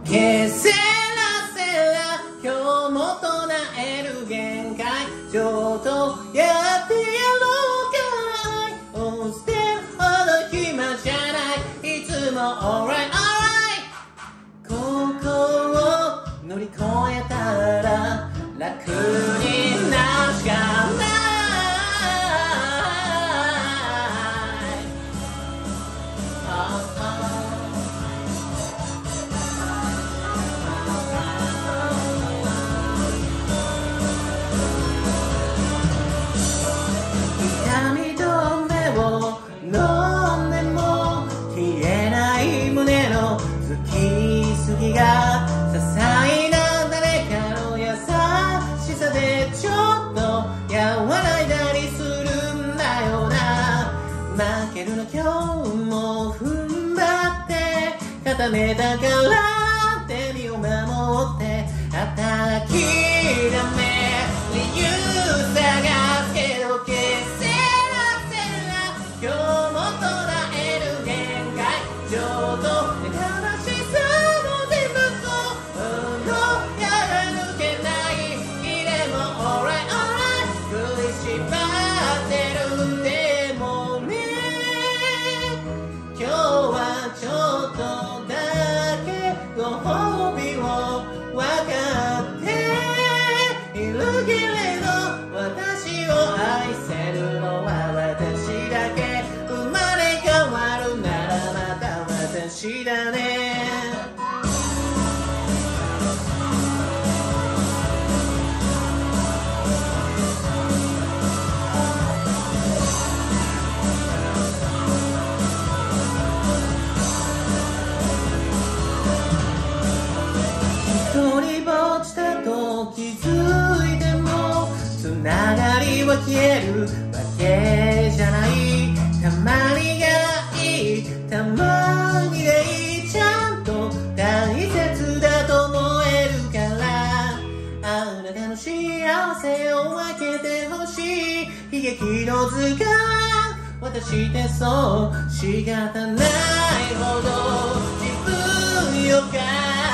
ケセラセラ今日も唱える限界ちょっとやってやろうかい押してるほど暇じゃないいつも alright alright ここを乗り越えたら楽になるしかない飲んでも消えない胸の突き過ぎが些細な誰かの優しさでちょっと和らいだりするんだよな負けるの今日も踏ん張って固めたからって身を守って叩きだめ理由探すけど消せ今日も捉える限界ちょっと悲しさも全部とやら抜けない日でも alright alright 振り縛ってるでもね今日はちょっとだけご褒美を分かっているけれど私を愛せるのは私だけ生まれ変わるならまた私だね一人ぼっちだと気づいてもつながりは消えるわけじゃないたまにがいいたまにでいいちゃんと大切だと思えるからあなたの幸せを分けてほしい悲劇の図鑑渡してそう仕方ないほど自分よか